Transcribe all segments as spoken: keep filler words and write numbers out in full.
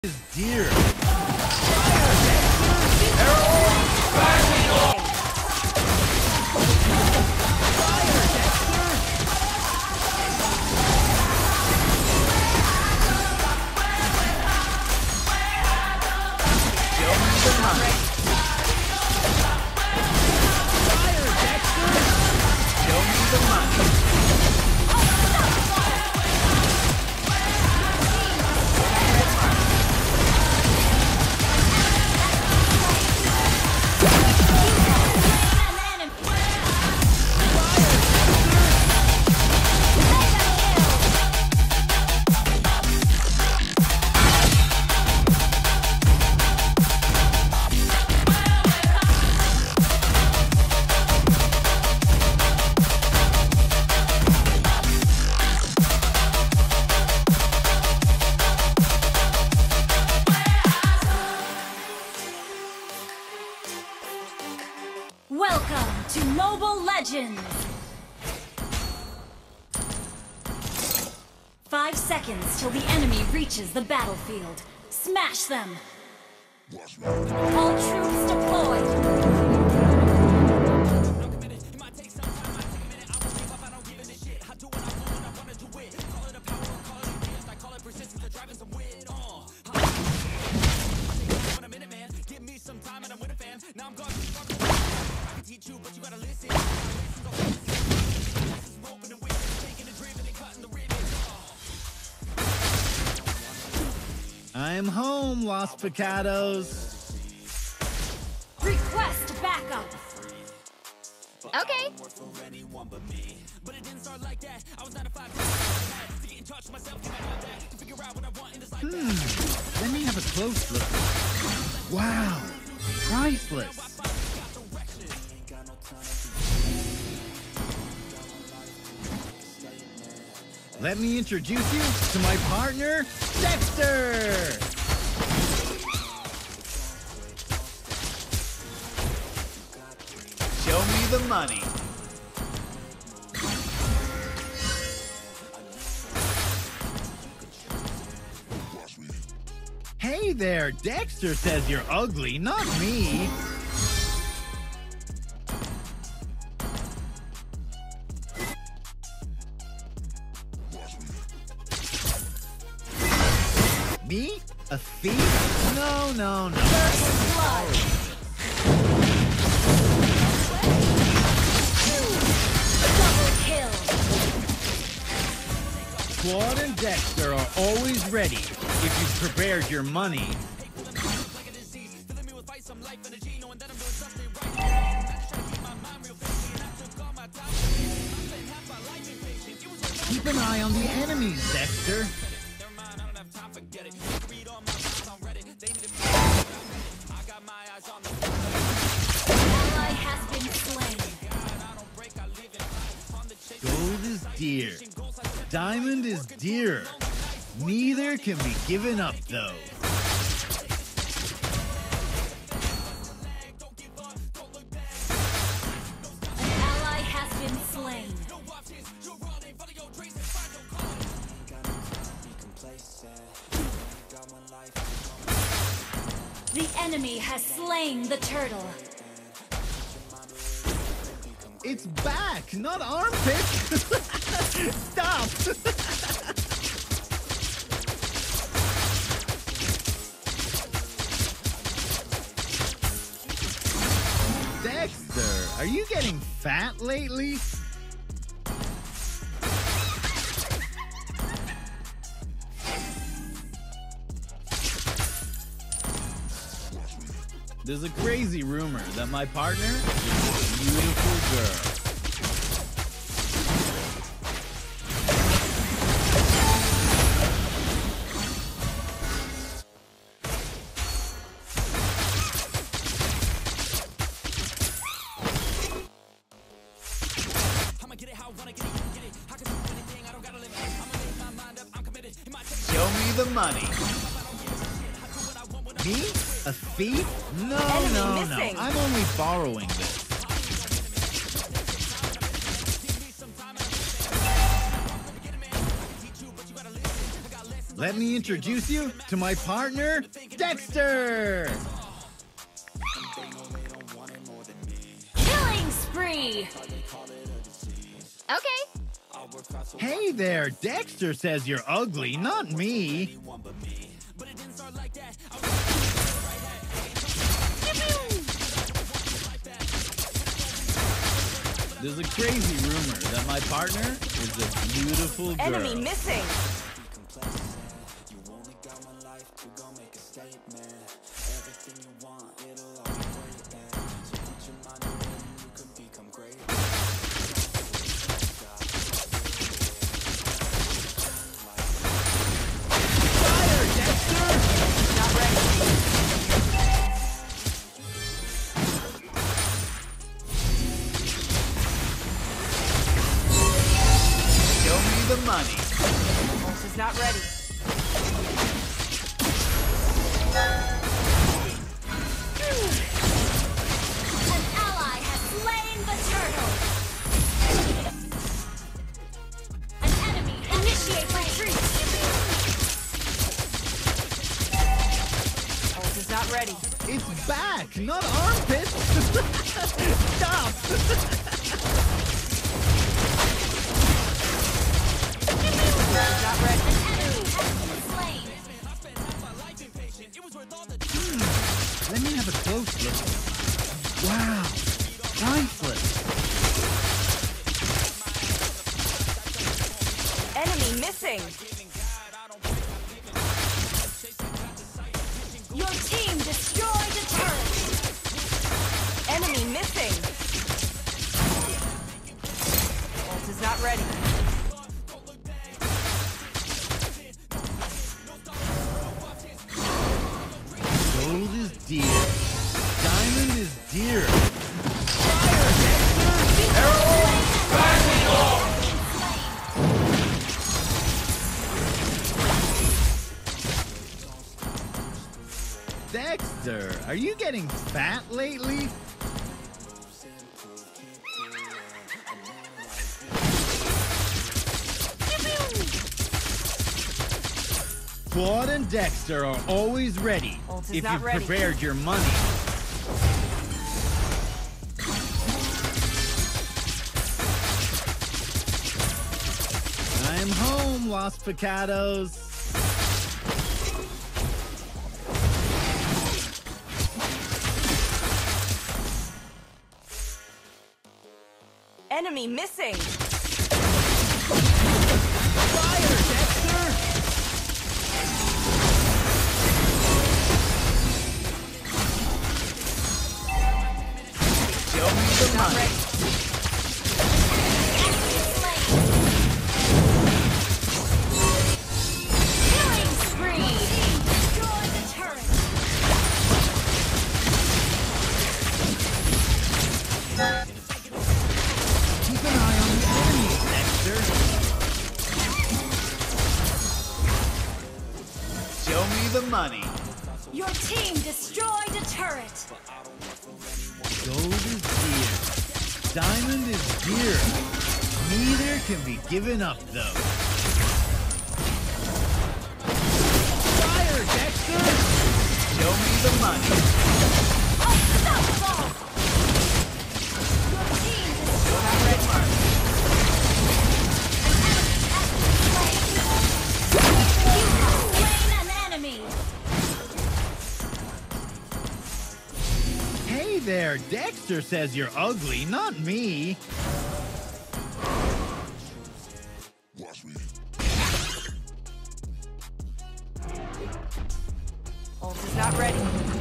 Is dear. Welcome to Mobile Legends! Five seconds till the enemy reaches the battlefield. Smash them! All troops deployed! I'm home, Los Picados. Request backup! Okay. Hmm, let me have a close look. Wow, priceless. Let me introduce you to my partner, Dexter! Show me the money. Hey there, Dexter says you're ugly, not me. Me? A thief? No, no, no. First blood! Double kill! Claude and Dexter are always ready if you've prepared your money. Keep an eye on the enemies, Dexter. Ally has been slain. Gold is dear. Diamond is dearer. Neither can be given up, though. An ally has been slain. The enemy has slain the turtle. It's back, not armpit. Stop. Dexter, are you getting fat lately? There's a crazy rumor that my partner is a beautiful girl. Show me the money. Me? A thief? No, Enemy no, missing. no. I'm only borrowing this. Let me introduce you to my partner, Dexter! Killing spree! Okay. Hey there, Dexter says you're ugly, not me. There's a crazy rumor that my partner is a beautiful girl. Enemy missing. The money. Ult is not ready. An ally has slain the turtle! An enemy initiate retreat! Ult is not ready. It's back, not armpits. Stop. Not ready. Hmm. Let me have a close look. Wow, priceless. Enemy missing. Your team destroyed a turret! Enemy missing. Ult is not ready. Gold is dear. Diamond is dear. Dexter, are you getting fat lately? Claude and Dexter are always ready Ult is if not you've ready. prepared your money. I'm home, Los Picados. Enemy missing. Fire, Dexter! Show me the Not money. ready. Killing spree! Destroy the turret! Keep an eye on the enemies, Dexter. Show me the money. Your team destroyed a turret! Gold is dear. Diamond is dear. Neither can be given up, though. Fire, Dexter! Show me the money. Unstoppable! Your team destroyed a turret! An enemy has been slain! You have slain an enemy! Hey there, Dexter says you're ugly, not me. Ult is not ready.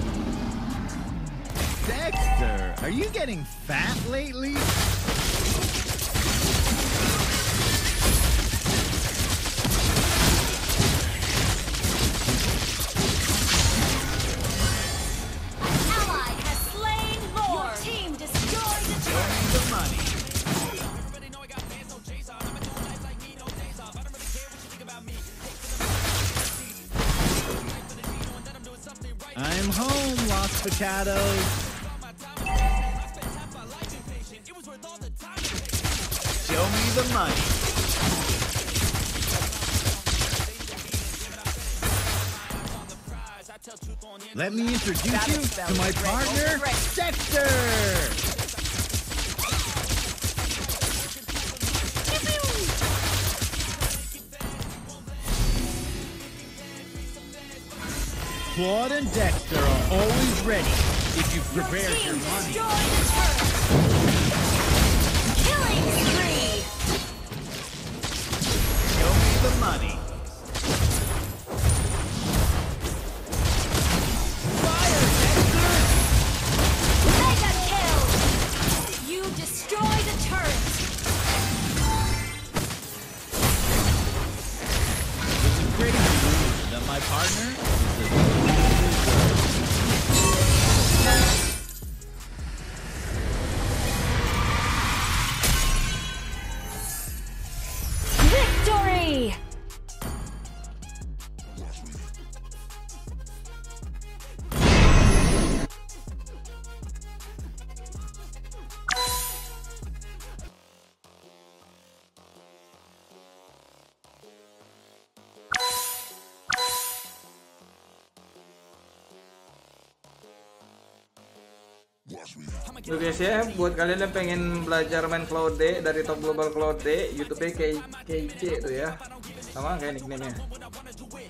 Dexter, are you getting fat lately? Ally has slain Lord! Your team destroyed a turret! The money. I'm home, Los Picados. Show me the money. Let me introduce you to my partner, Dexter! Claude and Dexter are always ready if you've prepared your, Team money. destroy the turret. Killing spree. Show me the money. Fire, Dexter! Mega kill. You destroy the turret. It's a great news that my partner is Victory! Oke guys ya, buat kalian yang pengen belajar main Claude dari Top Global Claude, YouTube-nya kayak K C tuh ya, sama kayak nickname-nya.